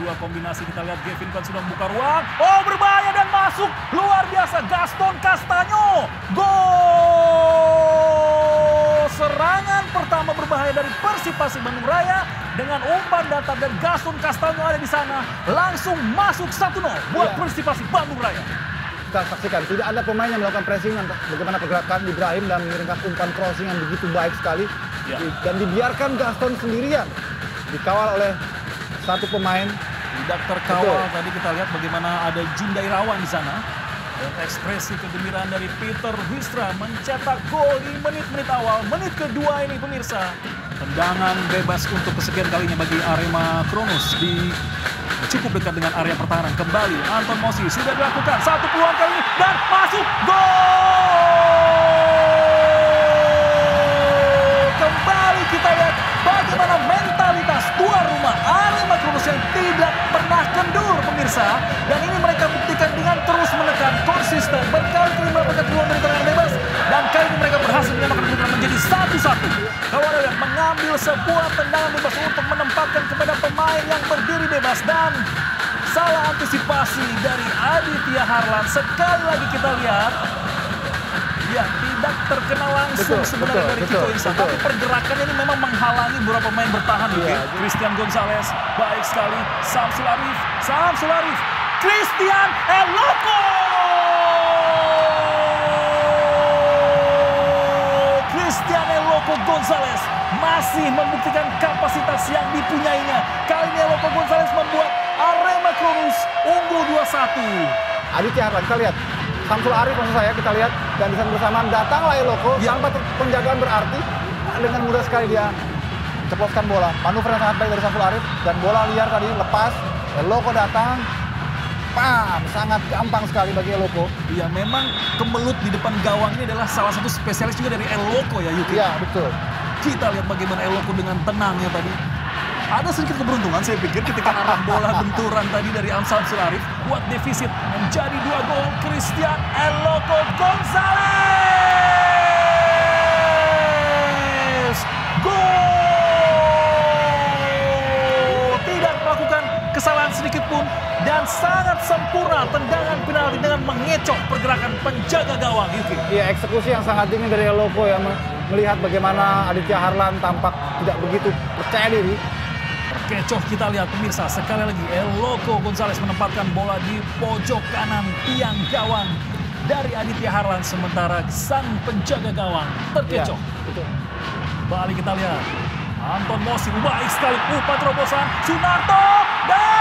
dua kombinasi kita lihat Gavin kan sudah membuka ruang. Oh berbahaya dan masuk. Luar biasa Gaston Castaño. Gol! Serangan pertama berbahaya dari Persipasi Bandung Raya. Dengan umpan datar dan Gaston Castaño ada di sana. Langsung masuk 1-0 buat Persipasi Bandung Raya. Kita saksikan, tidak ada pemain yang melakukan pressing, bagaimana pergerakan Ibrahim dan mengirimkan umpan crossing yang begitu baik sekali. Dan dibiarkan Gaston sendirian. Dikawal oleh satu pemain. Tidak terkawal. Tadi kita lihat bagaimana ada Jinda Irawan di sana. Dan ekspresi kegembiraan dari Peter Huistra mencetak gol di menit-menit awal. Menit kedua ini pemirsa. Tendangan bebas untuk kesekian kalinya bagi Arema Kronos di cukup dekat dengan area pertahanan. Kembali Anton Mosi sudah dilakukan. Satu peluang kali ini dan masuk gol! Kembali kita lihat bagaimana mentalitas tuan rumah Arema Kronos yang tidak pernah kendur pemirsa. Dan ini mereka buktikan dengan terus menekan, konsisten, berkali-kali mendapatkan peluang dari tendangan bebas. Dan kali ini mereka berhasil menyamakan kedudukan menjadi 1-1. Kalau ada yang mengambil sebuah tendangan bebas untuk menempatkan kepada pemain yang berdiri bebas. Dan salah antisipasi dari Aditya Harlan. Sekali lagi kita lihat. Ya, tidak terkena langsung sebenarnya dari Kiko Ihsan. Tapi pergerakannya ini memang menghalangi beberapa pemain bertahan. Christian Gonzalez, baik sekali. Samsul Arif. Christian Eloko! Christian Eloko Gonzalez masih membuktikan kapasitas yang dipunyainya. Kali ini Eloko Gonzalez membuat Arema Kronos unggul 2-1. Aditya Harlan, kita lihat. Samsul Arif maksud saya, kita lihat. Dan di saat bersamaan datanglah Eloko tanpa penjagaan berarti. Dengan mudah sekali dia ceplos bola. Manuver yang sangat baik dari Samsul Arif. Dan bola liar tadi lepas. Eloko datang. Pam, sangat gampang sekali bagi Eloko. Iya, memang kemelut di depan gawang ini adalah salah satu spesialis juga dari Eloko ya, Yuki. Iya, betul. Kita lihat bagaimana Eloko dengan tenangnya tadi. Ada sedikit keberuntungan saya pikir ketika arah bola benturan tadi dari Samsul Arif buat defisit menjadi 2 gol. Christian Eloko Gonzalez. Gol! Tidak melakukan kesalahan sedikit pun dan sangat sempurna tendangan penalti dengan mengecoh pergerakan penjaga gawang, Yuki. Iya, eksekusi yang sangat dingin dari Eloko yang melihat bagaimana Aditya Harlan tampak tidak begitu percaya diri. Kecoh kita lihat pemirsa, sekali lagi Eloko Gonzalez menempatkan bola di pojok kanan tiang gawang dari Aditya Harlan, sementara sang penjaga gawang terkecoh. Balik kita lihat Anton Mosi, baik sekali umpan terobosan Sunarto dan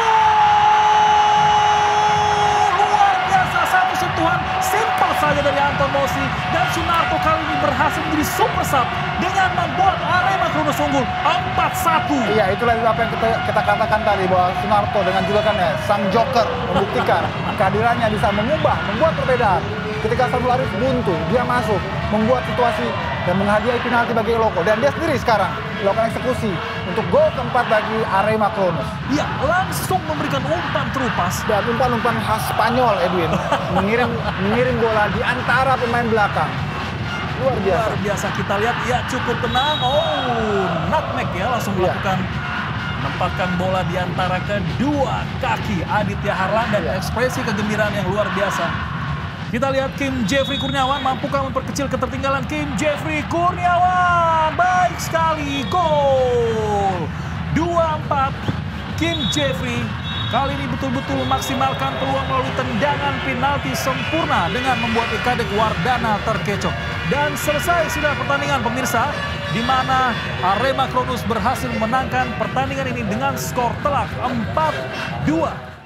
gol! Luar biasa, satu sentuhan simpel saja dari Anton Mosi dan Sunarto kali ini berhasil menjadi super sub dengan membuat Arema Kronos unggul 4-1. Iya, itulah apa yang kita katakan tadi, bahwa Sunarto dengan julukannya Sang Joker membuktikan kehadirannya bisa membuat perbedaan. Ketika Samsul Arif buntu, dia masuk, membuat situasi dan menghadiahi penalti bagi Eloko. Dan dia sendiri sekarang melakukan eksekusi untuk gol keempat bagi Arema Kronos. Iya, langsung memberikan umpan terupas. Dan umpan-umpan khas Spanyol, Edwin. mengirim bola di antara pemain belakang. Luar biasa Kita lihat ya cukup tenang. Oh, nutmeg ya langsung melakukan menempatkan bola di antara kedua kaki Aditya Harlan dan ekspresi kegembiraan yang luar biasa. Kita lihat Kim Jeffrey Kurniawan mampukah memperkecil ketertinggalan. Kim Jeffrey Kurniawan baik sekali, gol 2-4. Kim Jeffrey kali ini betul-betul memaksimalkan peluang melalui tendangan penalti sempurna dengan membuat Ikadek Wardana terkecoh. Dan selesai sudah pertandingan pemirsa, di mana Arema Kronos berhasil memenangkan pertandingan ini dengan skor telak 4-2.